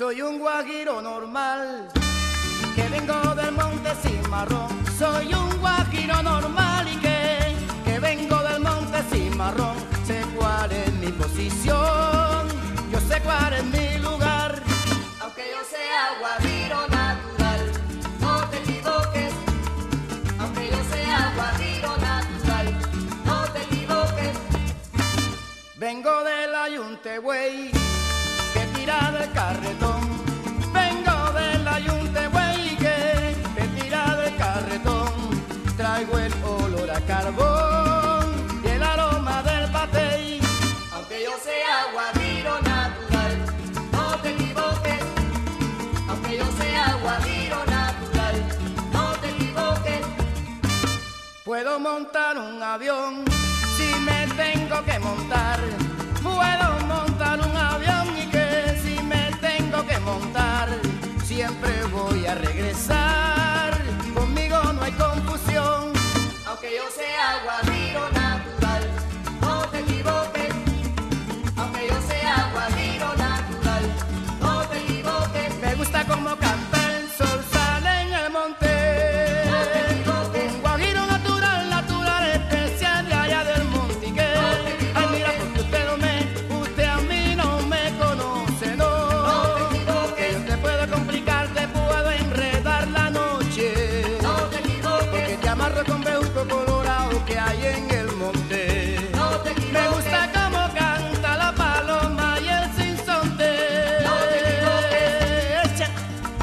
Soy un guajiro normal, que vengo del monte Cimarrón. Soy un guajiro normal y que vengo del monte Cimarrón. Sé cuál es mi posición, yo sé cuál es mi lugar. Aunque yo sea guajiro natural, no te equivoques. Aunque yo sea guajiro natural, no te equivoques. Vengo del Ayuntewey, que tira del carretón. Vengo del Ayuntewey, que tira del carretón. Traigo el olor a carbón y el aroma del batey. Aunque yo sea guajiro natural, no te equivoques. Aunque yo sea guajiro natural, no te equivoques. Puedo montar un avión si me tengo que montar. Puedo montar un avión y que si me tengo que montar, siempre voy a regresar. Conmigo no hay confusión. Aunque yo sea guajiro natural, no te equivoques. Aunque yo sea guajiro natural, no te equivoques. Me gusta como canta el sol, sale en el monte. No te equivoques. Un guajiro natural, natural, especial de allá del monte. Y que, ay, mira, porque usted a mí no me conoce, no. No te equivoques. Yo te puedo complicar, te puedo enredar la noche. No te equivoques. Porque te amarro con bejuco colorado que hay en el monte. No te equivoques. Me gusta como canta la paloma y el sinsonte. No te equivoques. Echa.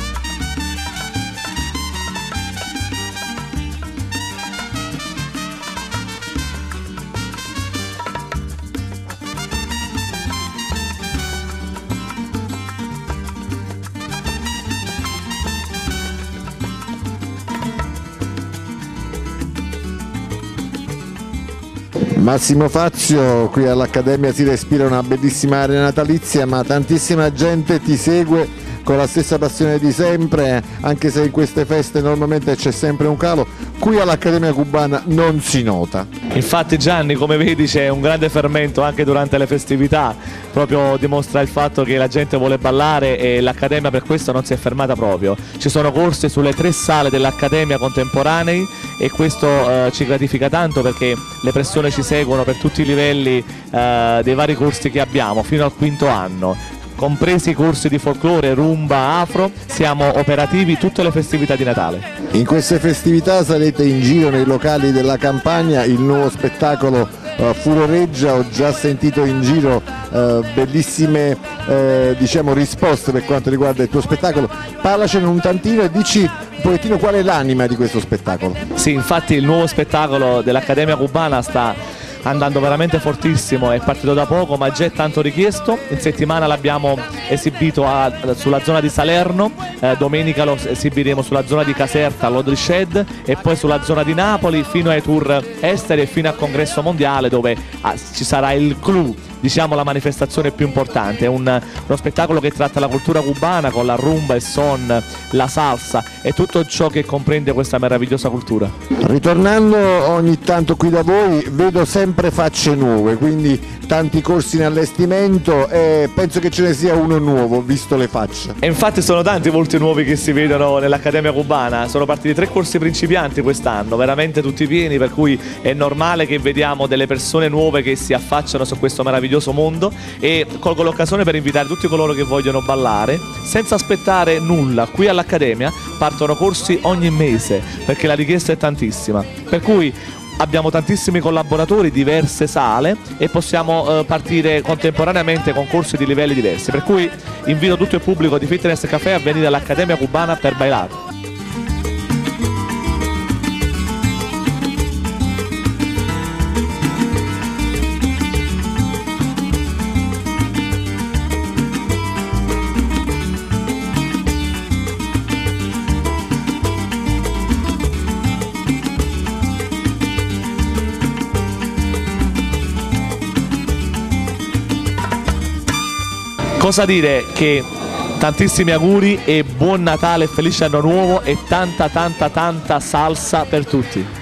Massimo Fazio, qui all'Accademia si respira una bellissima area natalizia, ma tantissima gente ti segue con la stessa passione di sempre, anche se in queste feste normalmente c'è sempre un calo, qui all'Accademia Cubana non si nota. Infatti Gianni, come vedi, c'è un grande fermento anche durante le festività, proprio dimostra il fatto che la gente vuole ballare e l'Accademia per questo non si è fermata proprio. Ci sono corsi sulle 3 sale dell'Accademia contemporanei e questo ci gratifica tanto perché le persone ci seguono per tutti i livelli dei vari corsi che abbiamo fino al 5º anno. Compresi i corsi di folklore, rumba, afro, siamo operativi tutte le festività di Natale. In queste festività sarete in giro nei locali della Campania, il nuovo spettacolo furoreggia, ho già sentito in giro bellissime diciamo risposte per quanto riguarda il tuo spettacolo. Parlacene un tantino e dici un pochettino qual è l'anima di questo spettacolo. Sì, infatti il nuovo spettacolo dell'Accademia Cubana sta andando veramente fortissimo, è partito da poco ma già è tanto richiesto. In settimana l'abbiamo esibito sulla zona di Salerno, domenica lo esibiremo sulla zona di Caserta, all'Odrished, e poi sulla zona di Napoli fino ai tour esteri e fino al congresso mondiale dove ci sarà il clou, diciamo la manifestazione più importante. È uno spettacolo che tratta la cultura cubana con la rumba, il son, la salsa e tutto ciò che comprende questa meravigliosa cultura. Ritornando ogni tanto qui da voi vedo sempre facce nuove, quindi tanti corsi in allestimento e penso che ce ne sia uno nuovo visto le facce. E infatti sono tanti volti nuovi che si vedono nell'Accademia Cubana, sono partiti 3 corsi principianti quest'anno, veramente tutti pieni, per cui è normale che vediamo delle persone nuove che si affacciano su questo meraviglioso mondo, e colgo l'occasione per invitare tutti coloro che vogliono ballare senza aspettare nulla. Qui all'Accademia partono corsi ogni mese perché la richiesta è tantissima, per cui abbiamo tantissimi collaboratori, diverse sale e possiamo partire contemporaneamente con corsi di livelli diversi, per cui invito tutto il pubblico di Fitness Café a venire all'Accademia Cubana per bailar. Cosa dire che tantissimi auguri e buon Natale, felice anno nuovo e tanta salsa per tutti.